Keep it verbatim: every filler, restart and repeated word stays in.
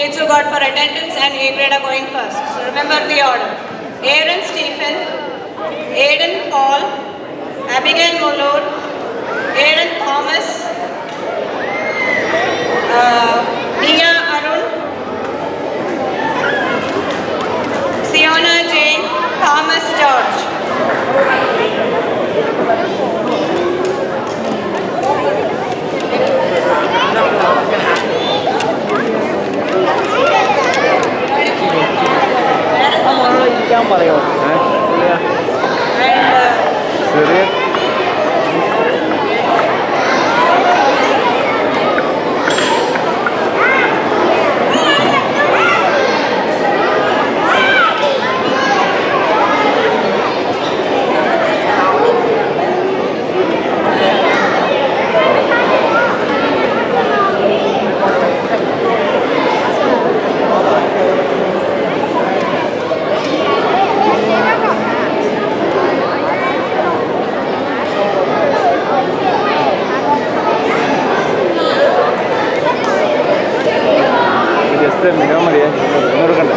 kids who got for attendance and A grade are going first. So remember the order. Aaron Stephen, Aiden Paul, Abigail Molor, Aaron Thomas, uh, Nia Arun, Siona Jane, Thomas George. Terminamos ya.